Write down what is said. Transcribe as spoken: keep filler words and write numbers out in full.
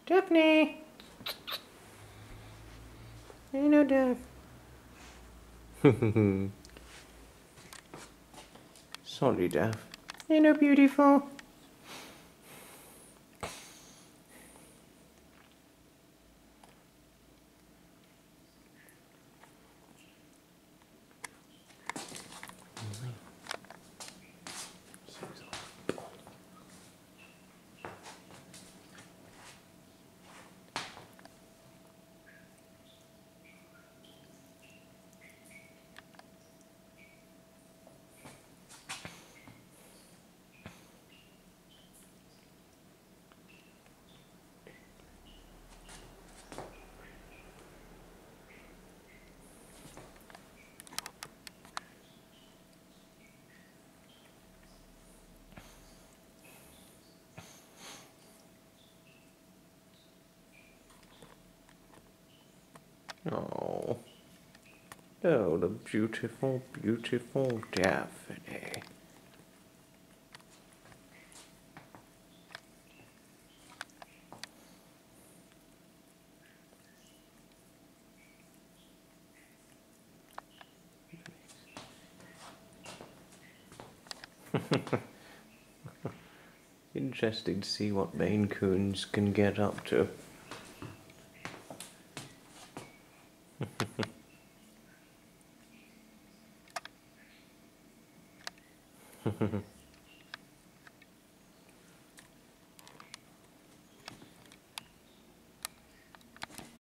Daphne! Hey, no, Daph. Sorry, Daph. You know, beautiful. Oh. Oh, the beautiful, beautiful Daphne. Interesting to see what Maine Coons can get up to.